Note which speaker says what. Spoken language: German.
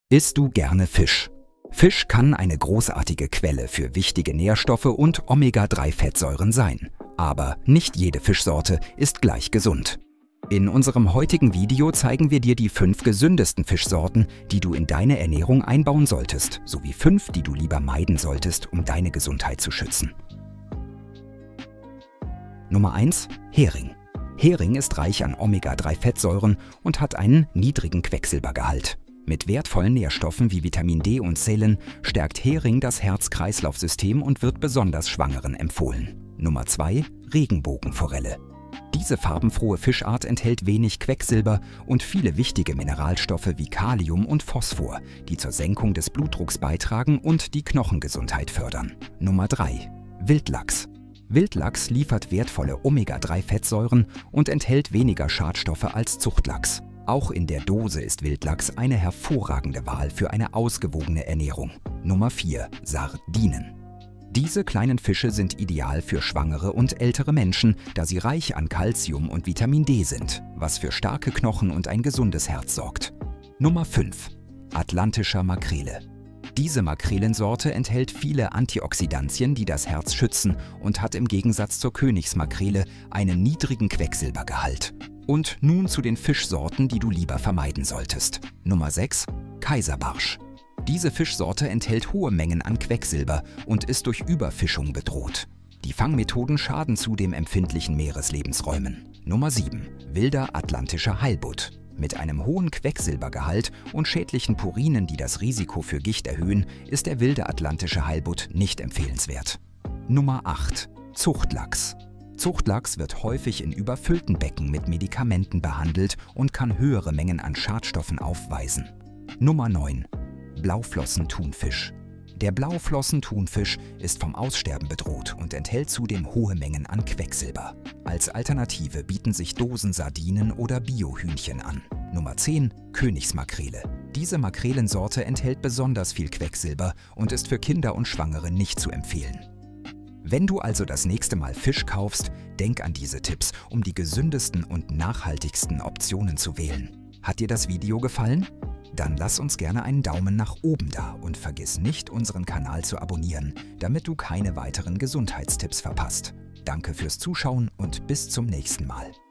Speaker 1: Isst du gerne Fisch? Fisch kann eine großartige Quelle für wichtige Nährstoffe und Omega-3-Fettsäuren sein. Aber nicht jede Fischsorte ist gleich gesund. In unserem heutigen Video zeigen wir dir die 5 gesündesten Fischsorten, die du in deine Ernährung einbauen solltest, sowie 5, die du lieber meiden solltest, um deine Gesundheit zu schützen. Nummer 1. Hering. Hering ist reich an Omega-3-Fettsäuren und hat einen niedrigen Quecksilbergehalt. Mit wertvollen Nährstoffen wie Vitamin D und Selen stärkt Hering das Herz-Kreislauf-System und wird besonders Schwangeren empfohlen. Nummer 2. Regenbogenforelle. Diese farbenfrohe Fischart enthält wenig Quecksilber und viele wichtige Mineralstoffe wie Kalium und Phosphor, die zur Senkung des Blutdrucks beitragen und die Knochengesundheit fördern. Nummer 3. Wildlachs. Wildlachs liefert wertvolle Omega-3-Fettsäuren und enthält weniger Schadstoffe als Zuchtlachs. Auch in der Dose ist Wildlachs eine hervorragende Wahl für eine ausgewogene Ernährung. Nummer 4. Sardinen. Diese kleinen Fische sind ideal für schwangere und ältere Menschen, da sie reich an Calcium und Vitamin D sind, was für starke Knochen und ein gesundes Herz sorgt. Nummer 5. Atlantischer Makrele. Diese Makrelensorte enthält viele Antioxidantien, die das Herz schützen und hat im Gegensatz zur Königsmakrele einen niedrigen Quecksilbergehalt. Und nun zu den Fischsorten, die du lieber vermeiden solltest. Nummer 6. Kaiserbarsch. Diese Fischsorte enthält hohe Mengen an Quecksilber und ist durch Überfischung bedroht. Die Fangmethoden schaden zudem empfindlichen Meereslebensräumen. Nummer 7. Wilder atlantischer Heilbutt. Mit einem hohen Quecksilbergehalt und schädlichen Purinen, die das Risiko für Gicht erhöhen, ist der wilde atlantische Heilbutt nicht empfehlenswert. Nummer 8. Zuchtlachs. Zuchtlachs wird häufig in überfüllten Becken mit Medikamenten behandelt und kann höhere Mengen an Schadstoffen aufweisen. Nummer 9. Blauflossen-Thunfisch. Der Blauflossen-Thunfisch ist vom Aussterben bedroht und enthält zudem hohe Mengen an Quecksilber. Als Alternative bieten sich Dosensardinen oder Biohühnchen an. Nummer 10. Königsmakrele. Diese Makrelensorte enthält besonders viel Quecksilber und ist für Kinder und Schwangere nicht zu empfehlen. Wenn du also das nächste Mal Fisch kaufst, denk an diese Tipps, um die gesündesten und nachhaltigsten Optionen zu wählen. Hat dir das Video gefallen? Dann lass uns gerne einen Daumen nach oben da und vergiss nicht, unseren Kanal zu abonnieren, damit du keine weiteren Gesundheitstipps verpasst. Danke fürs Zuschauen und bis zum nächsten Mal.